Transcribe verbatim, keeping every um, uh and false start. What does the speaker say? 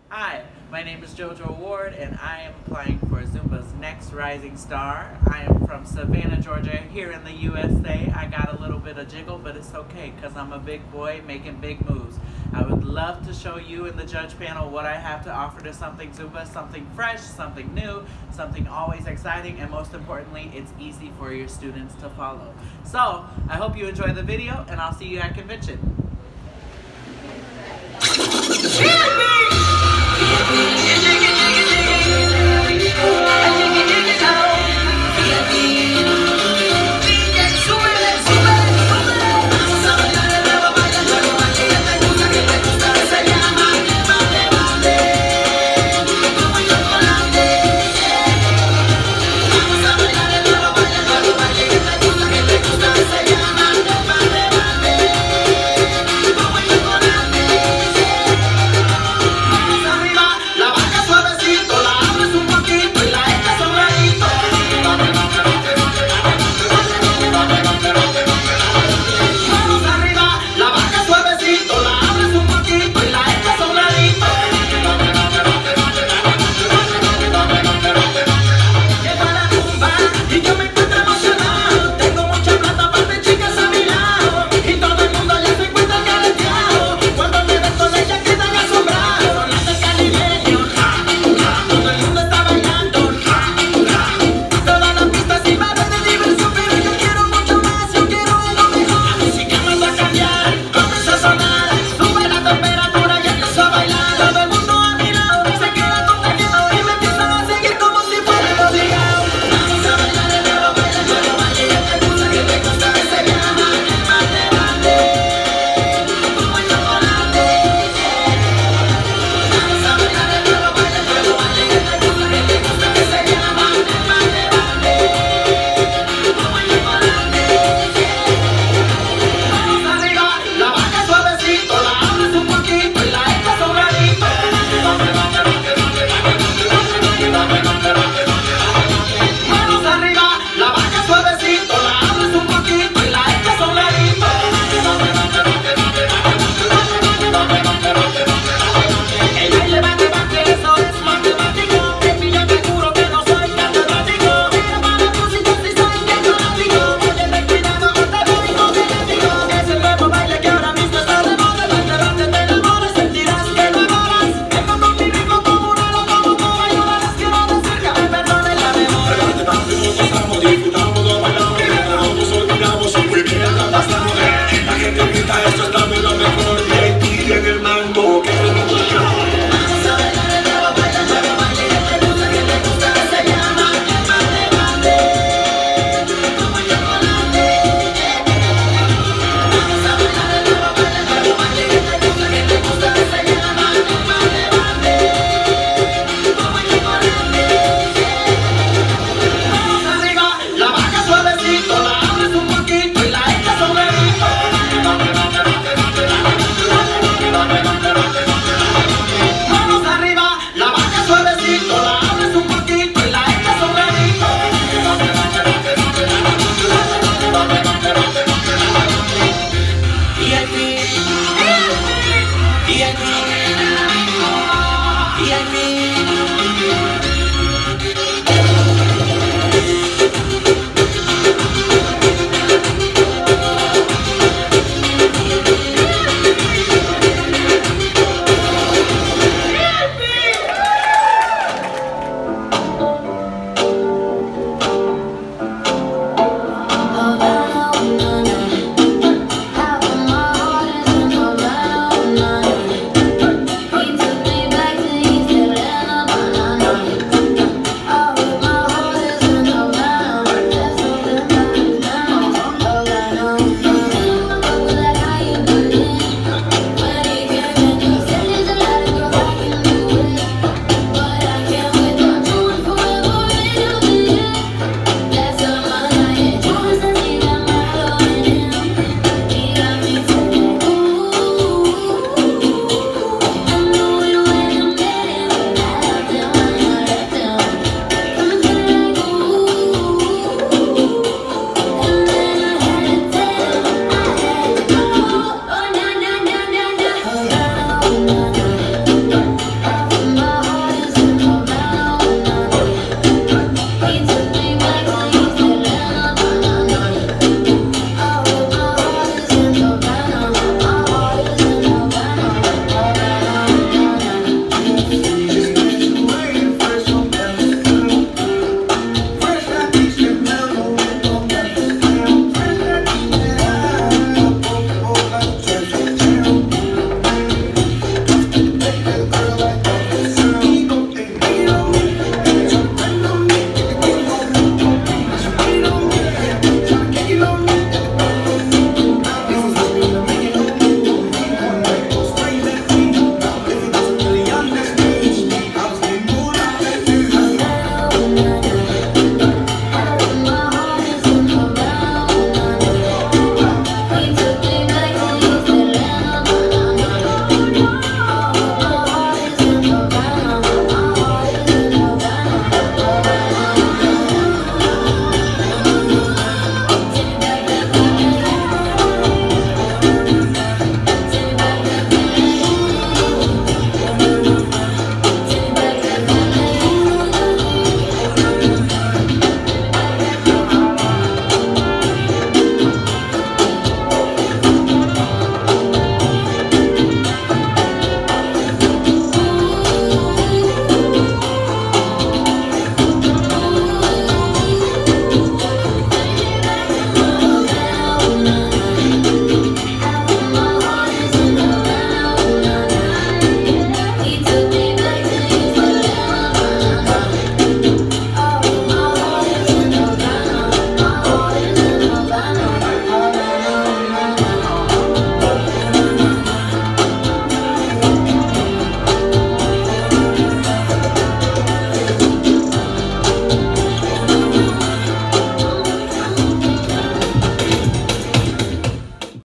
Hi, my name is JoJo Ward and I am applying for Zumba's Next Rising Star. I am from Savannah, Georgia, here in the U S A. I got a little bit of jiggle, but it's okay because I'm a big boy making big moves. I would love to show you in the judge panel what I have to offer to Something Zumba, something fresh, something new, something always exciting, and most importantly, it's easy for your students to follow. So, I hope you enjoy the video and I'll see you at convention.